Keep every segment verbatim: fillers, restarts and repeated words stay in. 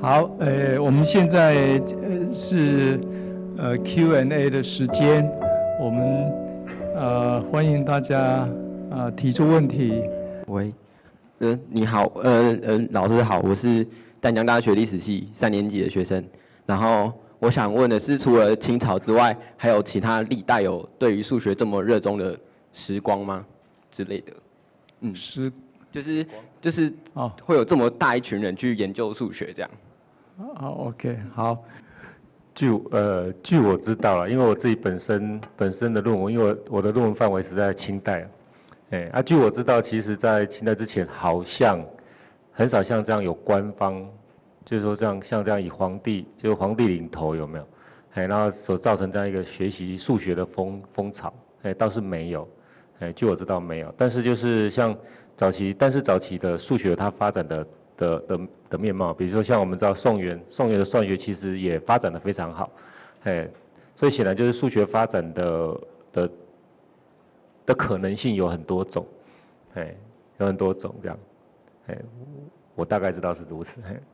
好，呃，我们现在呃是呃 Q and A 的时间，我们呃欢迎大家啊、呃、提出问题。 喂，呃，你好，呃呃，老师好，我是淡江大学历史系三年级的学生。然后我想问的是，除了清朝之外，还有其他历代有对于数学这么热衷的时光吗？之类的。嗯， 时就是就是哦， 会有这么大一群人去研究数学这样。 好 ，OK， 好。 据呃据我知道了，因为我自己本身本身的论文，因为我我的论文范围是在清代，哎啊，据我知道，其实在清代之前好像很少像这样有官方，就是说这样像这样以皇帝就是皇帝领头有没有？哎，然后所造成这样一个学习数学的风风潮，哎倒是没有，哎据我知道没有，但是就是像早期，但是早期的数学它发展的。的的的面貌，比如说像我们知道宋元，宋元的算学其实也发展的非常好，哎，所以显然就是数学发展的的的可能性有很多种，哎，有很多种这样，哎，我大概知道是如此，哎。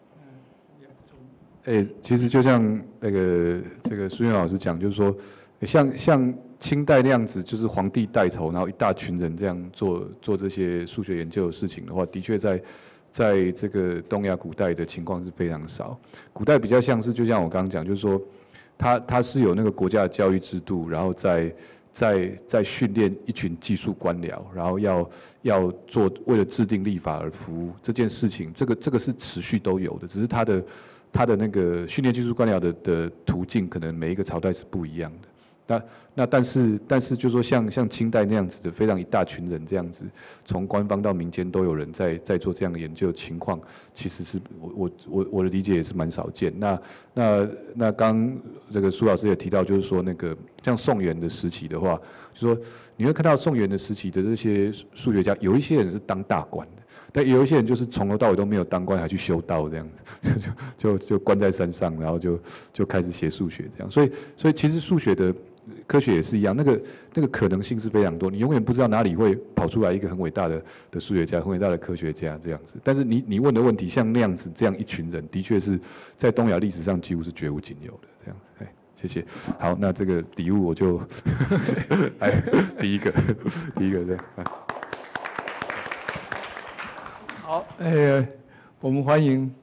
哎，其实就像那个这个苏源老师讲，就是说，像像清代那样子，就是皇帝带头，然后一大群人这样做做这些数学研究的事情的话，的确在。在这个东亚古代的情况是非常少，古代比较像是，就像我刚刚讲，就是说，它它是有那个国家的教育制度，然后在在在训练一群技术官僚，然后要要做为了制定立法而服务这件事情，这个这个是持续都有的，只是它的它的那个训练技术官僚的的途径，可能每一个朝代是不一样的。那那但是但是就说像像清代那样子的非常一大群人这样子，从官方到民间都有人在在做这样的研究情况，其实是我我我我的理解也是蛮少见。那那那刚这个苏老师也提到，就是说那个像宋元的时期的话，就说你会看到宋元的时期的这些数学家，有一些人是当大官的，但有一些人就是从头到尾都没有当官，还去修道这样子，就就就关在山上，然后就就开始写数学这样。所以所以其实数学的。科学也是一样，那个那个可能性是非常多，你永远不知道哪里会跑出来一个很伟大的的数学家、很伟大的科学家这样子。但是你你问的问题，像那样子这样一群人，的确是在东亚历史上几乎是绝无仅有的这样子。哎，谢谢。好，那这个礼物我就来第一个，第一个这样。 好，呃，我们欢迎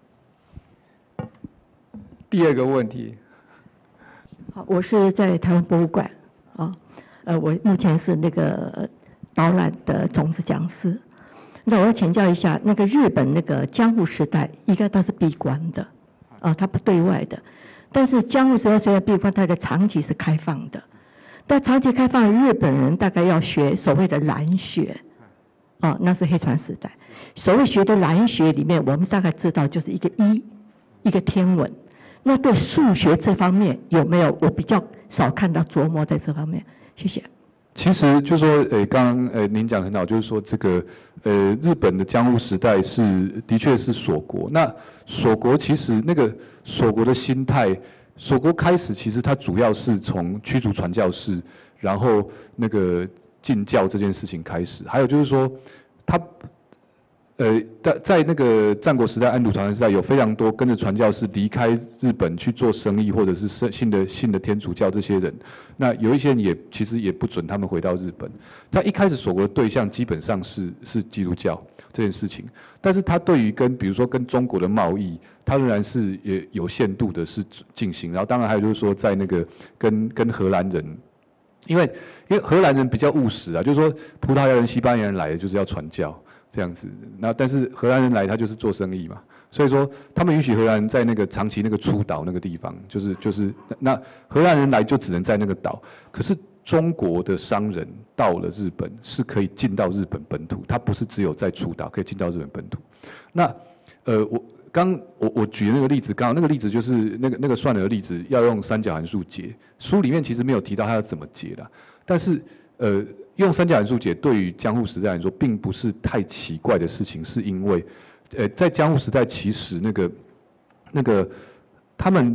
第二个问题。 好，我是在台湾博物馆啊，呃，我目前是那个导览的种子讲师。那我要请教一下，那个日本那个江户时代，应该它是闭关的啊，它不对外的。但是江户时代虽然闭关，它的长期是开放的。但长期开放，日本人大概要学所谓的蓝学啊，那是黑船时代。所谓学的蓝学里面，我们大概知道就是一个一，一个天文。那对数学这方面有没有？我比较少看到琢磨在这方面。谢谢。 其实就说，呃，刚刚呃您讲得很好，就是说这个呃日本的江户时代是的确是锁国。那锁国其实那个锁国的心态，锁国开始其实它主要是从驱逐传教士，然后那个禁教这件事情开始。还有就是说，它。呃，在在那个战国时代、安土桃山时代，有非常多跟着传教士离开日本去做生意，或者是信的信的天主教这些人。那有一些人也其实也不准他们回到日本。他一开始锁国的对象基本上是是基督教这件事情，但是他对于跟比如说跟中国的贸易，他仍然是也有限度的是进行。然后当然还有就是说，在那个跟跟荷兰人。因为因为荷兰人比较务实啊，就是说葡萄牙人、西班牙人来的就是要传教。这样子，那但是荷兰人来，他就是做生意嘛，所以说他们允许荷兰人在那个长崎那个出岛那个地方，就是就是那荷兰人来就只能在那个岛，可是中国的商人到了日本是可以进到日本本土，他不是只有在出岛可以进到日本本土。那呃我刚我我举的那个例子，刚好那个例子就是那个那个算的例子，要用三角函数解，书里面其实没有提到他要怎么解啦，但是呃。用三角函数解对于江户时代来说，并不是太奇怪的事情，是因为，呃，在江户时代，其实那个那个他们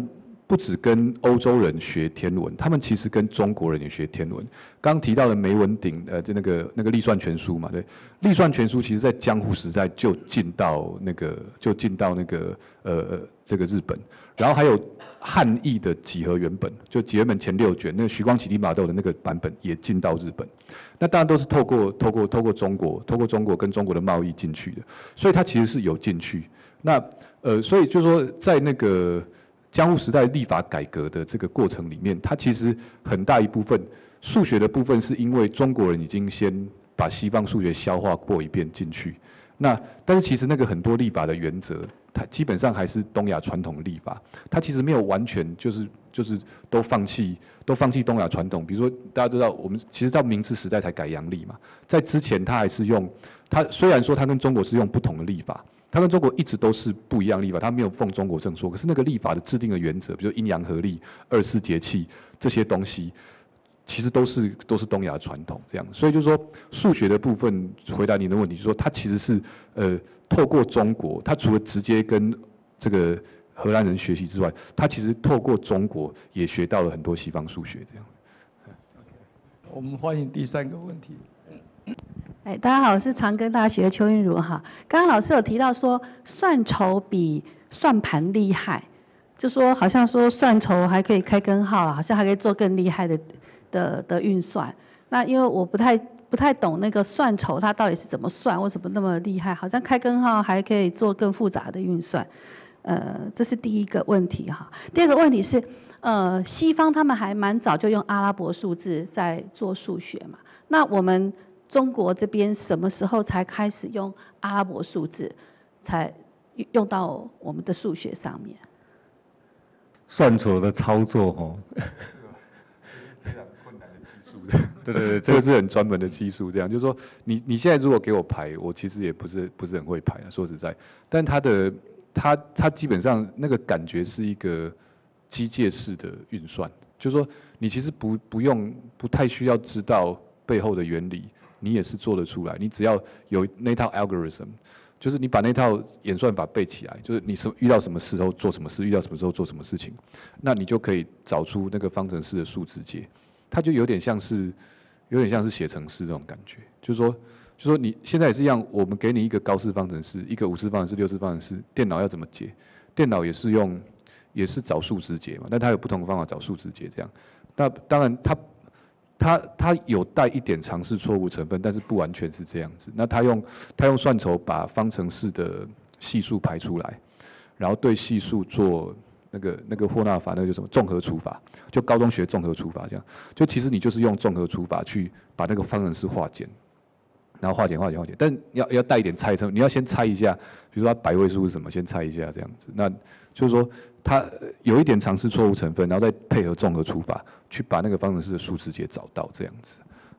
不只跟欧洲人学天文，他们其实跟中国人也学天文。刚提到的梅文鼎，呃，就那个那个历算全书嘛，对，历算全书其实在江户时代就进到那个就进到那个呃呃这个日本，然后还有汉译的几何原本，就几何原本前六卷，那个徐光启、利玛窦的那个版本也进到日本。那当然都是透过透过透过中国，透过中国跟中国的贸易进去的，所以它其实是有进去。那呃，所以就是说在那个江户时代立法改革的这个过程里面，它其实很大一部分数学的部分是因为中国人已经先把西方数学消化过一遍进去。那但是其实那个很多立法的原则，它基本上还是东亚传统的立法，它其实没有完全就是就是都放弃都放弃东亚传统。比如说大家都知道，我们其实到明治时代才改阳历嘛，在之前它还是用它虽然说它跟中国是用不同的立法。它跟中国一直都是不一样立法，它没有奉中国正说，可是那个立法的制定的原则，比如阴阳合历、二十四节气这些东西，其实都是都是东亚传统这样。所以就是说，数学的部分回答您的问题，就是说它其实是呃透过中国，它除了直接跟这个荷兰人学习之外，它其实透过中国也学到了很多西方数学这样。 我们欢迎第三个问题。 哎，大家好，我是长庚大学邱韵如哈。刚刚老师有提到说，算筹比算盘厉害，就说好像说算筹还可以开根号，好像还可以做更厉害的的的运算。那因为我不太不太懂那个算筹它到底是怎么算，为什么那么厉害？好像开根号还可以做更复杂的运算。呃，这是第一个问题哈。第二个问题是，呃，西方他们还蛮早就用阿拉伯数字在做数学嘛，那我们中国这边什么时候才开始用阿拉伯数字，才用到我们的数学上面？ 算筹的操作哦， 非常困难的技术的。 对对对， 这个是很专门的技术。这样就是说，你你现在如果给我排，我其实也不是不是很会排啊，说实在。但它的它它基本上那个感觉是一个机械式的运算，就是说你其实不不用不太需要知道背后的原理。你也是做得出来，你只要有那套 algorithm， 就是你把那套演算法背起来，就是你什遇到什么时候做什么事，遇到什么时候做什么事情，那你就可以找出那个方程式的数字解。它就有点像是，有点像是写程式这种感觉，就是说，就是说你现在也是一样，我们给你一个高式方程式，一个五次方程式、六次方程式，电脑要怎么解？电脑也是用，也是找数值解嘛，但它有不同的方法找数值解这样。那当然它。它它有带一点常识错误成分，但是不完全是这样子。那它用它用算筹把方程式的系数排出来，然后对系数做那个那个霍纳法，那个叫什么综合除法，就高中学综合除法这样。就其实你就是用综合除法去把那个方程式化简，然后化简化简化简，但要要带一点猜测，你要先猜一下，比如说它百位数是什么，先猜一下这样子。那就是说它有一点常识错误成分，然后再配合综合除法。去把那个方程式的数值解找到，这样子。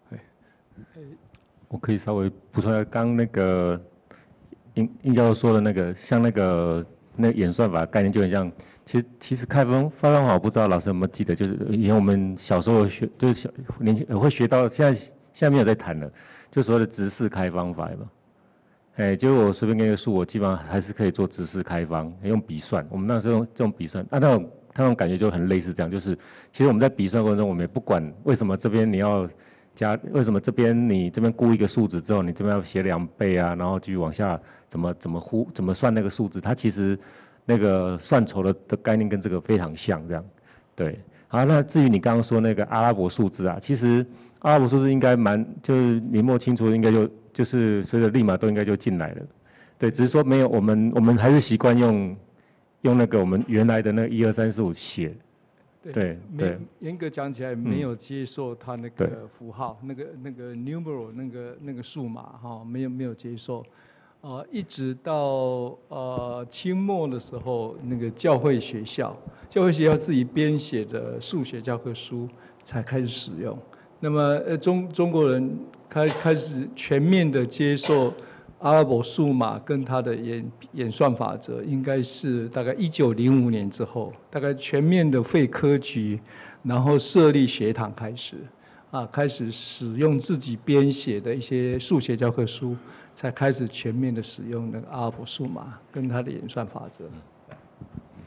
我可以稍微补充一下，刚那个殷殷教授说的那个，像那个那个演算法概念就很像。其实其实开分开分法，我不知道老师有没有记得，就是以前我们小时候学，就是小年轻会学到，现在现在没有在谈了，就所谓的直式开方法嘛。哎，就是我随便给一个数，我基本上还是可以做直式开方，用笔算。我们那时候用这种笔算，啊那种。他那种感觉就很类似这样，就是其实我们在笔算过程中，我们也不管为什么这边你要加，为什么这边你这边估一个数值之后，你这边要写两倍啊，然后继续往下怎么怎么呼怎么算那个数字，它其实那个算筹的的概念跟这个非常像这样。对，好，那至于你刚刚说那个阿拉伯数字啊，其实阿拉伯数字应该蛮就是明末清初应该就就是随着利玛窦应该就进来了，对，只是说没有我们我们还是习惯用。用那个我们原来的那个一二三四五写，对对， 严格讲起来没有接受它那对个符号，那个那个 numeral 那个那个数码哈，没有没有接受，呃，一直到呃清末的时候，那个教会学校，教会学校自己编写的数学教科书才开始使用。那么呃中中国人开开始全面的接受。阿拉伯数码跟它的演演算法则，应该是大概一九零五年之后，大概全面的废科举，然后设立学堂开始，啊，开始使用自己编写的一些数学教科书，才开始全面的使用那个阿拉伯数码跟它的演算法则。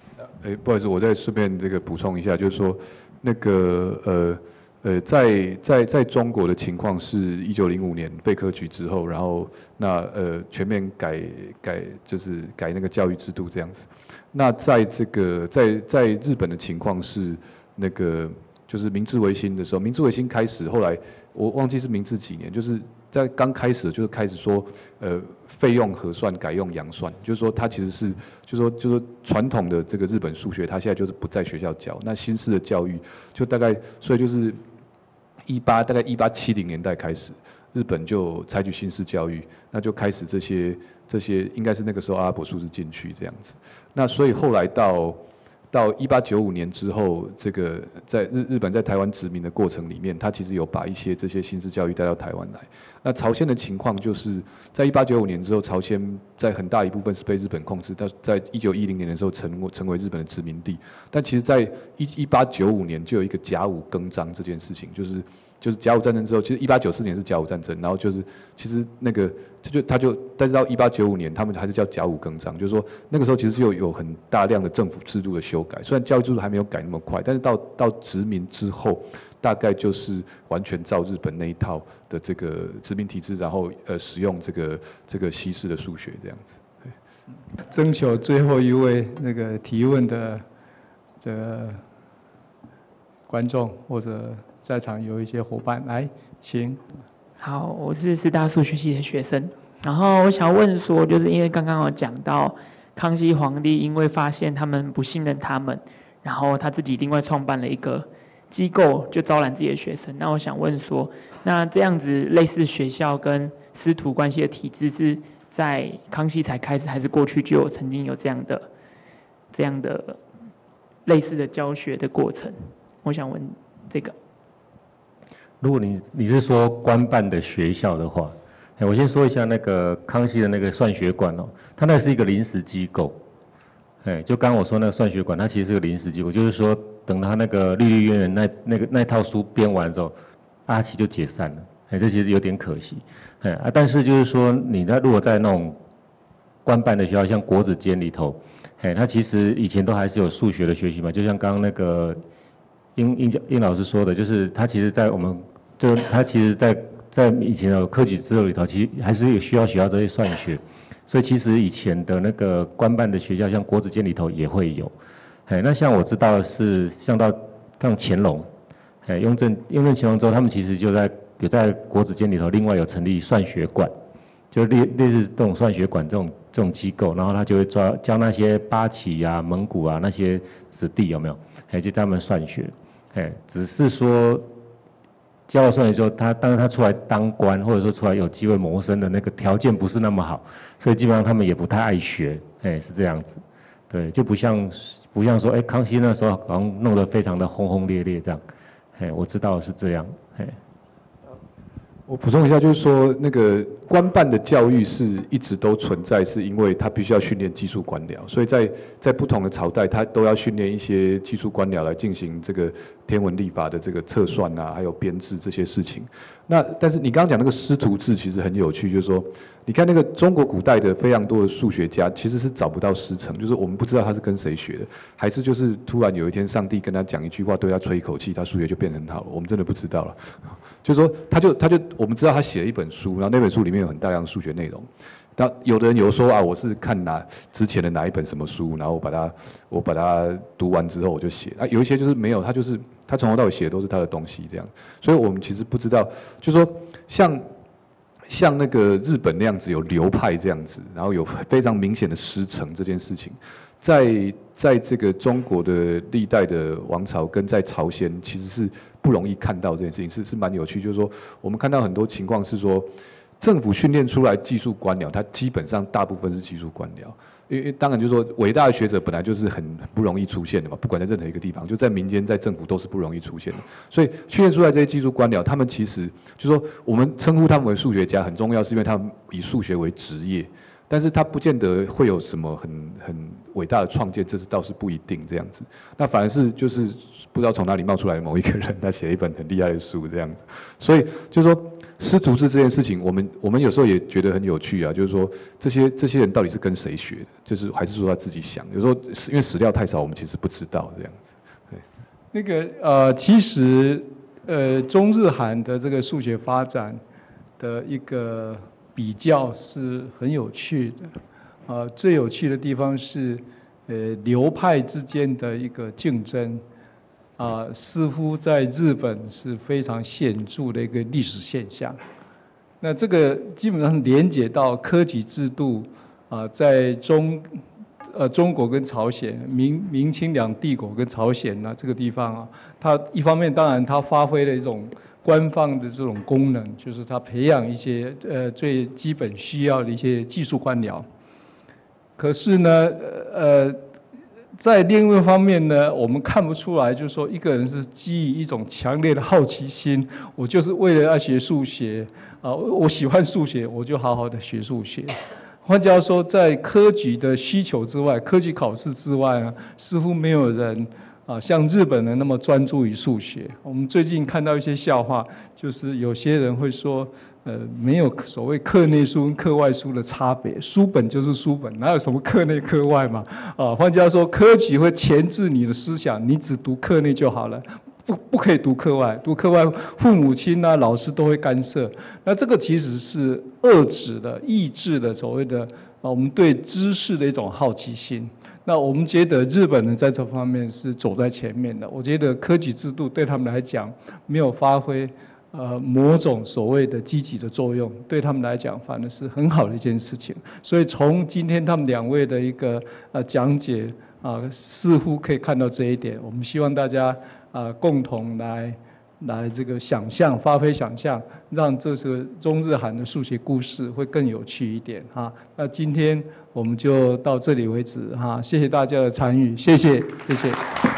哎，不好意思，我再顺便这个补充一下，就是说，那个呃呃，在在在中国的情况是，一九零五年废科举之后，然后那呃全面改改就是改那个教育制度这样子。那在这个在在日本的情况是，那个就是明治维新的时候，明治维新开始，后来我忘记是明治几年，就是在刚开始就是开始说，呃。费用核算改用洋算，就是说它其实是，就是说就是说传统的这个日本数学，它现在就是不在学校教，那新式的教育就大概，所以就是一八大概一八七零年代开始，日本就采取新式教育，那就开始这些这些应该是那个时候阿拉伯数字进去这样子，那所以后来到到一八九五年之后，这个在日日本在台湾殖民的过程里面，它其实有把一些这些新式教育带到台湾来。那朝鲜的情况就是在一八九五年之后，朝鲜在很大一部分是被日本控制，到在一九一零年的时候成成为日本的殖民地。但其实，在一八九五年就有一个甲午更张这件事情，就是就是甲午战争之后，其实一八九四年是甲午战争，然后就是其实那个他就他就，但是到一八九五年他们还是叫甲午更张，就是说那个时候其实就有很大量的政府制度的修改，虽然教育制度还没有改那么快，但是到到殖民之后。大概就是完全照日本那一套的这个殖民体制，然后呃使用这个这个西式的数学这样子。 征求最后一位那个提问的的观众或者在场有一些伙伴来，请。 好，我是师大数学系的学生，然后我想问说，就是因为刚刚有讲到康熙皇帝因为发现他们不信任他们，然后他自己另外创办了一个。机构就招揽自己的学生，那我想问说，那这样子类似学校跟师徒关系的体制是在康熙才开始，还是过去就有曾经有这样的这样的类似的教学的过程？我想问这个。 如果你你是说官办的学校的话，我先说一下那个康熙的那个算学馆哦，它那是一个临时机构，哎，就刚刚我说那个算学馆，它其实是个临时机构，就是说。等他那个律律渊源那那个那套书编完之后，阿奇就解散了，哎，这其实有点可惜，哎啊，但是就是说，你在如果在那种官办的学校，像国子监里头，哎，他其实以前都还是有数学的学习嘛，就像刚刚那个殷殷殷老师说的，就是他其实在我们就他其实在在以前的科举制度里头，其实还是有需要学到这些算学，所以其实以前的那个官办的学校，像国子监里头也会有。哎，那像我知道的是，像到像乾隆，哎，雍正雍正乾隆之后，他们其实就在有在国子监里头，另外有成立算学馆，就类类似这种算学馆这种这种机构，然后他就会抓教那些八旗啊、蒙古啊那些子弟有没有？哎，就教他们算学，哎，只是说教了算学之后，他当然他出来当官，或者说出来有机会谋生的那个条件不是那么好，所以基本上他们也不太爱学，哎，是这样子。对，就不像不像说，哎，康熙那时候好像弄得非常的轰轰烈烈这样，哎，我知道是这样，哎。 我补充一下，就是说那个官办的教育是一直都存在，是因为他必须要训练技术官僚，所以在在不同的朝代，他都要训练一些技术官僚来进行这个天文历法的这个测算啊，还有编制这些事情。那但是你刚刚讲那个师徒制其实很有趣，就是说，你看那个中国古代的非常多的数学家，其实是找不到师承，就是我们不知道他是跟谁学的，还是就是突然有一天上帝跟他讲一句话，对他吹一口气，他数学就变得很好了，我们真的不知道了。就是说，他就他就我们知道他写了一本书，然后那本书里面有很大量的数学内容。那有的人有说啊，我是看哪之前的哪一本什么书，然后我把它我把它读完之后我就写。啊，有一些就是没有，他就是他从头到尾写的都是他的东西这样。所以我们其实不知道，就是说像像那个日本那样子有流派这样子，然后有非常明显的师承这件事情，在在这个中国的历代的王朝跟在朝鲜其实是不容易看到这件事情，是是蛮有趣。就是说，我们看到很多情况是说，政府训练出来技术官僚，他基本上大部分是技术官僚。因为当然就是说，伟大的学者本来就是很不容易出现的嘛，不管在任何一个地方，就在民间、在政府都是不容易出现的。所以训练出来这些技术官僚，他们其实就是说，我们称呼他们为数学家很重要，是因为他们以数学为职业。但是他不见得会有什么很很伟大的创建，这是倒是不一定这样子。那反而是就是不知道从哪里冒出来的某一个人，他写了一本很厉害的书这样子。所以就是说， 师徒制这件事情，我们我们有时候也觉得很有趣啊，就是说这些这些人到底是跟谁学的？就是还是说他自己想？有时候因为史料太少，我们其实不知道这样子。对， 那个呃，其实呃，中日韩的这个数学发展的一个比较是很有趣的。呃，最有趣的地方是，呃，流派之间的一个竞争。啊，似乎在日本是非常显著的一个历史现象。那这个基本上连接到科举制度啊，在中呃中国跟朝鲜、明明清两帝国跟朝鲜呢这个地方啊，它一方面当然它发挥了一种官方的这种功能，就是它培养一些呃最基本需要的一些技术官僚。可是呢，呃。在另外一方面呢，我们看不出来，就是说一个人是基于一种强烈的好奇心，我就是为了要学数学啊，我喜欢数学，我就好好的学数学。换句话说，在科举的需求之外，科举考试之外啊，似乎没有人啊像日本人那么专注于数学。我们最近看到一些笑话，就是有些人会说。呃，没有所谓课内书跟课外书的差别，书本就是书本，哪有什么课内课外嘛？啊，换句话说，科举会钳制你的思想，你只读课内就好了，不不可以读课外，读课外父母亲啊、老师都会干涉。那这个其实是遏制的、抑制的所谓的啊，我们对知识的一种好奇心。那我们觉得日本人在这方面是走在前面的。我觉得科举制度对他们来讲没有发挥。呃，某种所谓的积极的作用，对他们来讲反而是很好的一件事情。所以从今天他们两位的一个呃讲解啊、呃，似乎可以看到这一点。我们希望大家啊、呃、共同来来这个想象，发挥想象，让这个中日韩的数学故事会更有趣一点哈。那今天我们就到这里为止哈，谢谢大家的参与，谢谢，谢谢。